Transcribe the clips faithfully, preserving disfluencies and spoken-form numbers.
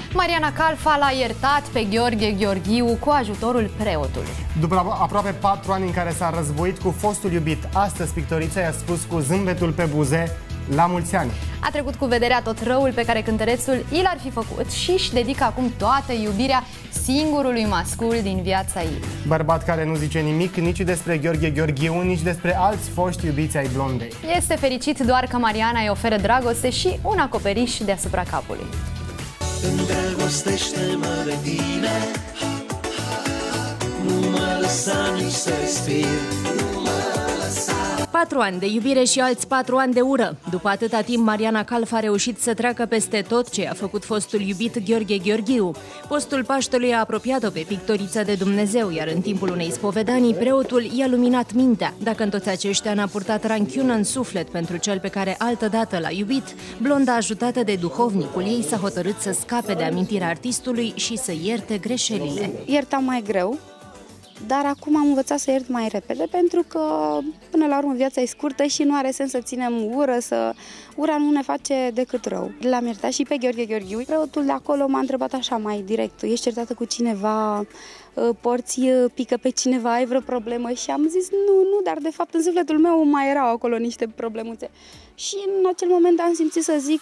Mariana Calfa l-a iertat pe Gheorghe Gheorghiu cu ajutorul preotului. După aproape patru ani în care s-a războit cu fostul iubit, astăzi pictorița i-a spus cu zâmbetul pe buze: la mulți ani! A trecut cu vederea tot răul pe care cântărețul i l-ar fi făcut și își dedică acum toată iubirea singurului mascul din viața ei. Bărbat care nu zice nimic nici despre Gheorghe Gheorghiu, nici despre alți foști iubiți ai blondei. Este fericit doar că Mariana îi oferă dragoste și un acoperiș deasupra capului. Îndrăgostește-mă de tine, nu mă lăsa nici să respir, nu mă lăsa. Patru ani de iubire și alți patru ani de ură. După atâta timp, Mariana Calfa a reușit să treacă peste tot ce a făcut fostul iubit Gheorghe Gheorghiu. Postul Paștelui a apropiat-o pe pictorița de Dumnezeu, iar în timpul unei spovedanii, preotul i-a luminat mintea. Dacă în toți aceștia n-a purtat ranchiună în suflet pentru cel pe care altădată l-a iubit, blonda, ajutată de duhovnicul ei, s-a hotărât să scape de amintirea artistului și să ierte greșelile. Iertam mai greu, dar acum am învățat să iert mai repede, pentru că până la urmă viața e scurtă și nu are sens să ținem ură, să... ura nu ne face decât rău. L-am iertat și pe Gheorghe Gheorghiu. Preotul de acolo m-a întrebat așa mai direct: ești certată cu cineva, porți pică pe cineva, ai vreo problemă? Și am zis nu, nu, dar de fapt în sufletul meu mai erau acolo niște problemuțe. Și în acel moment am simțit să zic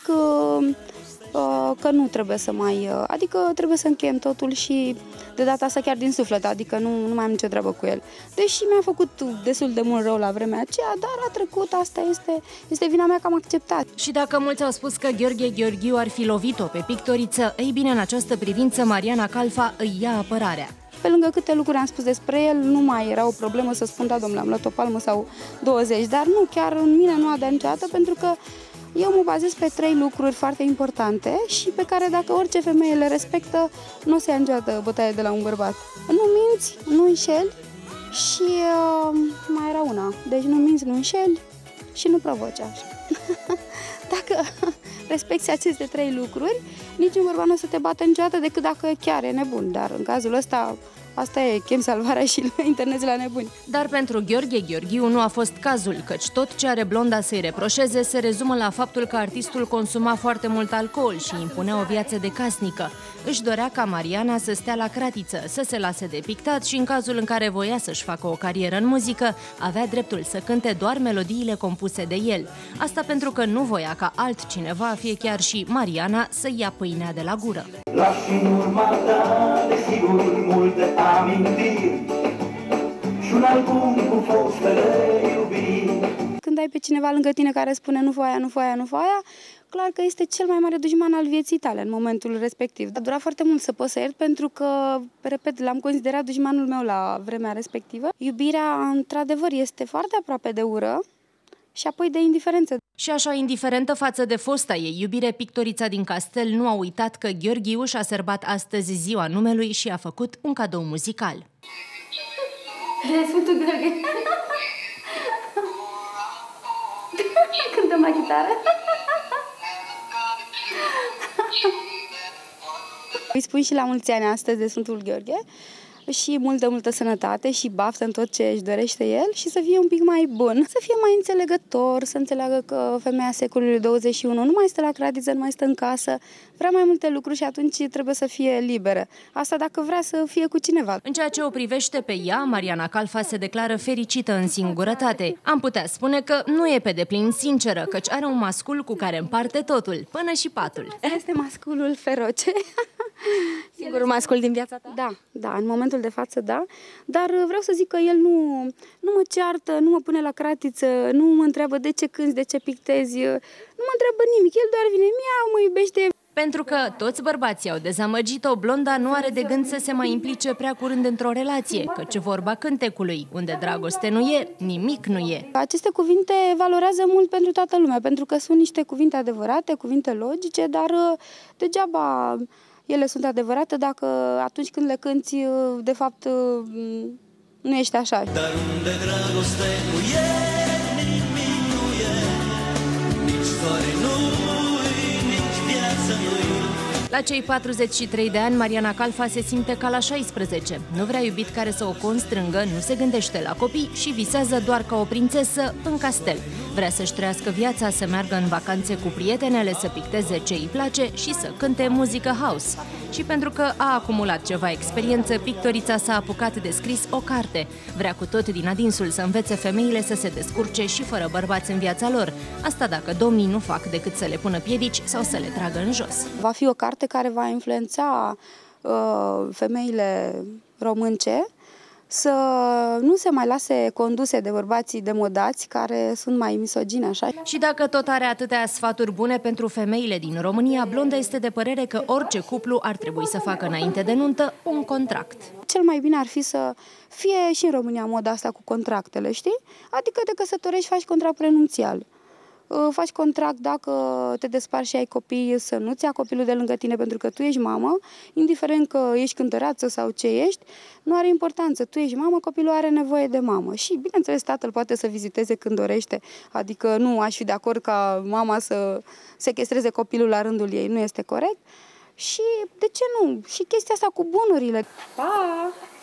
că nu trebuie să mai... Adică trebuie să încheiem totul și de data asta chiar din suflet, adică nu, nu mai am nicio treabă cu el. Deși mi-a făcut destul de mult rău la vremea aceea, dar a trecut, asta este, este vina mea că am acceptat. Și dacă mulți au spus că Gheorghe Gheorghiu ar fi lovit-o pe pictoriță, ei bine, în această privință Mariana Calfa îi ia apărarea. Pe lângă câte lucruri am spus despre el, nu mai era o problemă să spun: da, domnule, am luat o palmă sau douăzeci, dar nu, chiar în mine nu a dat niciodată, pentru că eu mă bazez pe trei lucruri foarte importante și pe care, dacă orice femeie le respectă, nu o să ia niciodată bătaie de la un bărbat. Nu minți, nu înșeli și uh, mai era una. Deci nu minți, nu înșeli și nu provoci așa. Dacă respecti aceste trei lucruri, niciun bărbat nu o să te bată niciodată, decât dacă chiar e nebun. Dar în cazul ăsta, asta e, chem salvarea și internezi la nebuni. Dar pentru Gheorghe Gheorghiu nu a fost cazul, căci tot ce are blonda să-i reproșeze se rezumă la faptul că artistul consuma foarte mult alcool și impunea o viață de casnică. Își dorea ca Mariana să stea la cratiță, să se lase de pictat și în cazul în care voia să-și facă o carieră în muzică, avea dreptul să cânte doar melodiile compuse de el. Asta pentru că nu voia ca altcineva, fie chiar și Mariana, să ia pâinea de la gură. Lași în urma ta, desigur, multe amintiri și un album cu fostele iubiri. Când ai pe cineva lângă tine care spune nu foaia, nu foaia, nu foaia, clar că este cel mai mare dușman al vieții tale în momentul respectiv. A durat foarte mult să pot să iert, pentru că, repet, l-am considerat dușmanul meu la vremea respectivă. Iubirea, într-adevăr, este foarte aproape de ură și apoi de indiferență. Și așa indiferentă față de fosta ei iubire, pictorița din Castel nu a uitat că Gheorghiu și-a sărbat astăzi ziua numelui și a făcut un cadou muzical. Sfântul Gheorghe. Cântăm la chitară. Îi spun și la mulți ani astăzi de Sfântul Gheorghe și multă, multă sănătate și baftă în tot ce își dorește el și să fie un pic mai bun, să fie mai înțelegător, să înțeleagă că femeia secolului douăzeci și unu nu mai stă la cratiță, nu mai stă în casă, vrea mai multe lucruri și atunci trebuie să fie liberă. Asta dacă vrea să fie cu cineva. În ceea ce o privește pe ea, Mariana Calfa se declară fericită în singurătate. Am putea spune că nu e pe deplin sinceră, căci are un mascul cu care împarte totul, până și patul. Este masculul feroce. Singurul mascul din viața ta? Da, da, în momentul de față, da. Dar vreau să zic că el nu, nu mă ceartă, nu mă pune la cratiță, nu mă întreabă de ce cânti, de ce pictezi, nu mă întreabă nimic. El doar vine, miau, mă iubește. Pentru că toți bărbații au dezamăgit-o, blonda nu are de gând să se mai implice prea curând într-o relație, căci vorba cântecului, unde dragoste nu e, nimic nu e. Aceste cuvinte valorează mult pentru toată lumea, pentru că sunt niște cuvinte adevărate, cuvinte logice, dar degeaba ele sunt adevărate dacă atunci când le cânti, de fapt, nu ești așa. Dar unde dragoste nu e, nimic nu e, nici soare nu-i, nici viață nu-i. La cei patruzeci și trei de ani, Mariana Calfa se simte ca la șaisprezece. Nu vrea iubit care să o constrângă, nu se gândește la copii și visează doar ca o prințesă în castel. Vrea să-și trăiască viața, să meargă în vacanțe cu prietenele, să picteze ce îi place și să cânte muzică house. Și pentru că a acumulat ceva experiență, pictorița s-a apucat de scris o carte. Vrea cu tot din adinsul să învețe femeile să se descurce și fără bărbați în viața lor. Asta dacă domnii nu fac decât să le pună piedici sau să le tragă în jos. Va fi o carte care va influența uh, femeile românce să nu se mai lase conduse de bărbații demodați care sunt mai misogini, așa. Și dacă tot are atâtea sfaturi bune pentru femeile din România, Blonda este de părere că orice cuplu ar trebui să facă înainte de nuntă un contract. Cel mai bine ar fi să fie și în România moda asta cu contractele, știi? Adică te căsătorești, faci contract prenunțial. Faci contract dacă te desparți și ai copii să nu-ți ia copilul de lângă tine pentru că tu ești mamă, indiferent că ești cântăreață sau ce ești, nu are importanță. Tu ești mamă, copilul are nevoie de mamă. Și, bineînțeles, tatăl poate să viziteze când dorește, adică nu aș fi de acord ca mama să sechestreze copilul la rândul ei, nu este corect. Și de ce nu? Și chestia asta cu bunurile. Pa!